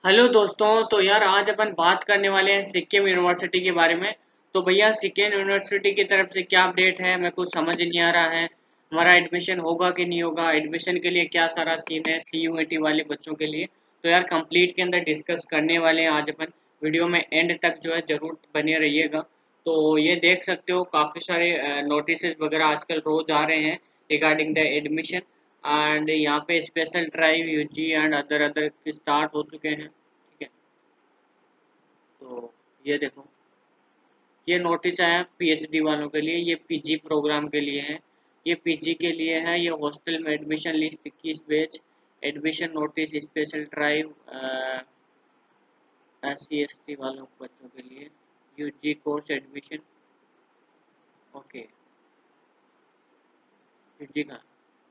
Hello दोस्तों। तो यार आज अपन बात करने वाले हैं सिक्किम यूनिवर्सिटी के बारे में। तो भैया सिक्किम यूनिवर्सिटी की तरफ से क्या अपडेट है, मेरे को समझ नहीं आ रहा है। हमारा एडमिशन होगा कि नहीं होगा, एडमिशन के लिए क्या सारा सीन है CUET वाले बच्चों के लिए। तो यार कंप्लीट के अंदर डिस्कस करने वाले हैं आज अपन। वीडियो में एंड तक जो है ज़रूर बने रहिएगा। तो ये देख सकते हो काफ़ी सारे नोटिस वगैरह आजकल रोज आ रहे हैं रिगार्डिंग द एडमिशन। एंड यहाँ पे special drive UG and other other start हो चुके हैं। ठीक है। तो ये देखो, ये नोटिस आया PhD वालों के लिए, ये PG प्रोग्राम के लिए है। ये PG के लिए है। ये हॉस्टल में admission list 21 batch admission notice special drive SC ST वालों बच्चों के लिए UG course admission. Okay, UG का।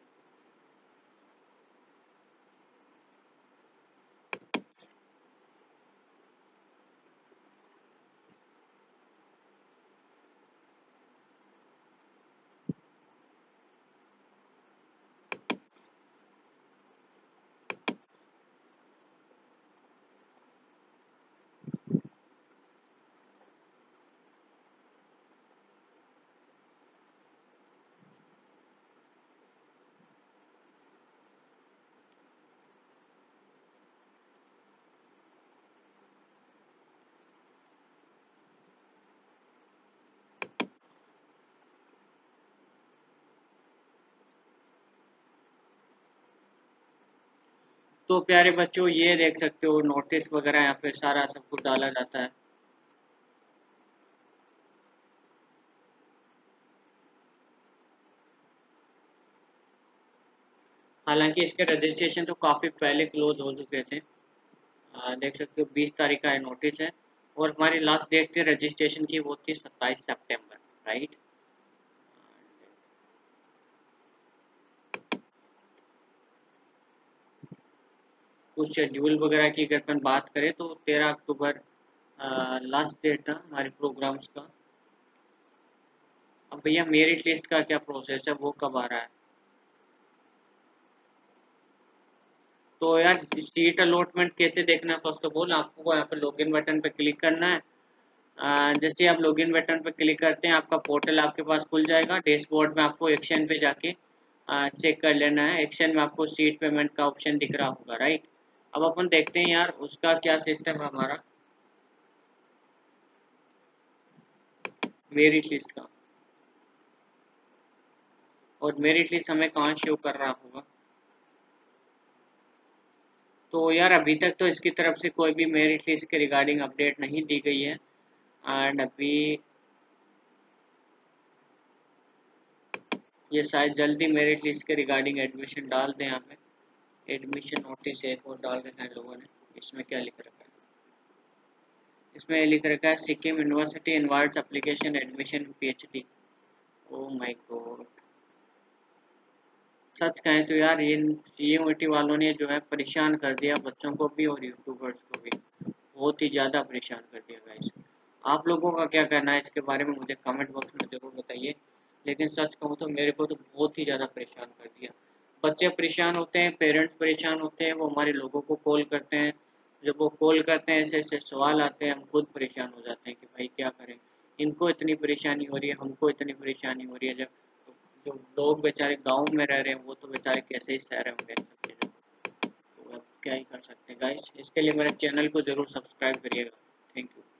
तो प्यारे बच्चों ये देख सकते हो नोटिस वगैरह यहाँ पे सारा सब कुछ डाला जाता है। हालांकि इसके रजिस्ट्रेशन तो काफ़ी पहले क्लोज हो चुके थे। देख सकते हो 20 तारीख का नोटिस है। और हमारी लास्ट डेट थी रजिस्ट्रेशन की, वो थी 27 सितंबर, राइट। कुछ शेड्यूल वगैरह की अगर अपन बात करें तो 13 अक्टूबर लास्ट डेट था हमारे प्रोग्राम्स का। अब भैया मेरिट लिस्ट का क्या प्रोसेस है, वो कब आ रहा है। तो यार सीट अलॉटमेंट कैसे देखना है, फर्स्ट ऑफ ऑल आपको यहाँ पे लॉगिन बटन पे क्लिक करना है। जैसे आप लॉगिन बटन पर क्लिक करते हैं आपका पोर्टल आपके पास खुल जाएगा। डैशबोर्ड में आपको एक्शन पे जाके चेक कर लेना है। एक्शन में आपको सीट पेमेंट का ऑप्शन दिख रहा होगा, राइट। अब अपन देखते हैं यार उसका क्या सिस्टम है हमारा मेरिट लिस्ट का। और मेरिट लिस्ट हमें कहाँ शो कर रहा होगा। तो यार अभी तक तो इसकी तरफ से कोई भी मेरिट लिस्ट के रिगार्डिंग अपडेट नहीं दी गई है। एंड अभी ये शायद जल्दी मेरिट लिस्ट के रिगार्डिंग एडमिशन डाल दें। यहाँ पे एडमिशन नोटिस एक और डाल रखा है लोगों ने। इसमें क्या लिख रखा है, इसमें लिख रखा है Sikkim university invites application admission PhD। Oh my God. सच कहें तो यार ये CUET वालों ने जो है परेशान कर दिया बच्चों को भी और यूट्यूबर्स को भी। बहुत ही ज़्यादा परेशान कर दिया गाइस। आप लोगों का क्या कहना है इसके बारे में मुझे कमेंट बॉक्स में ज़रूर बताइए। लेकिन सच कहूँ तो मेरे को तो बहुत ही ज़्यादा परेशान कर दिया। बच्चे परेशान होते हैं, पेरेंट्स परेशान होते हैं, वो हमारे लोगों को कॉल करते हैं। जब वो कॉल करते हैं ऐसे ऐसे सवाल आते हैं, हम खुद परेशान हो जाते हैं कि भाई क्या करें। इनको इतनी परेशानी हो रही है, हमको इतनी परेशानी हो रही है। जब जो लोग बेचारे गाँव में रह रहे हैं वो तो बेचारे कैसे ही सह रहे होंगे इन सब चीज़ों को। तो अब क्या ही कर सकते हैं गाइस। इसके लिए मेरे चैनल को ज़रूर सब्सक्राइब करिएगा। Thank you.